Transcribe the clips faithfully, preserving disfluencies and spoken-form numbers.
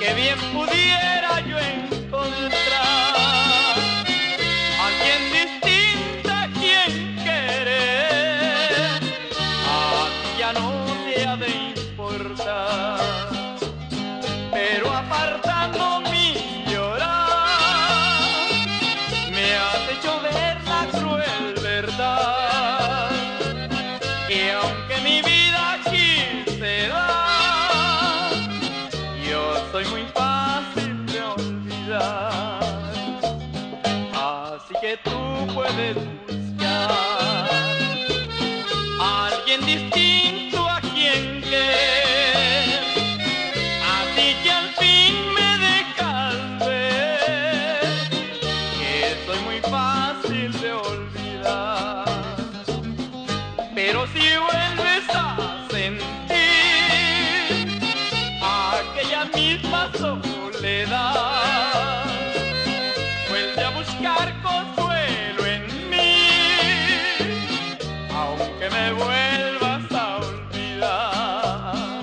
que bien pudiera yo encontrar alguien distinto a quien querer. A ti ya no te ha de importar, pero apartando mi llorar me has hecho ver la cruel verdad, que aunque mi vida aquí se da, yo soy muy fácil de olvidar. Así que tú puedes buscar a alguien distinto a quien querer, así que al fin me dejas ver que soy muy fácil de olvidar. Pero si vuelves a sentir aquella misma soledad, vuelve a buscar consuelo en mí, aunque me vuelvas a olvidar.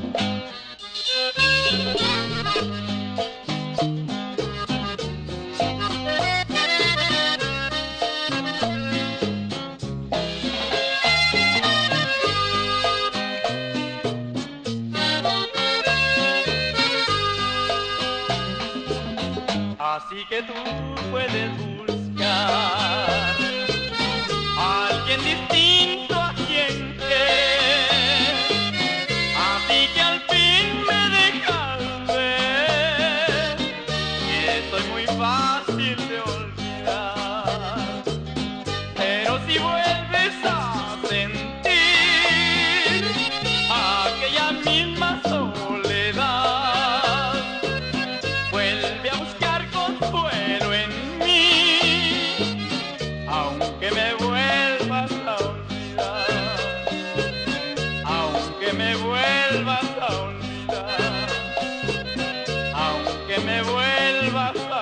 Así que tú puedes buscar a alguien distinto a quien querer, así que al fin me dejas ver que soy muy fácil de olvidar. Pero si vuelves a sentir aquella misma soledad, vuelve a buscar consuelo en mí, aunque me vuelvas a olvidar, aunque me vuelvas a olvidar, aunque me vuelvas a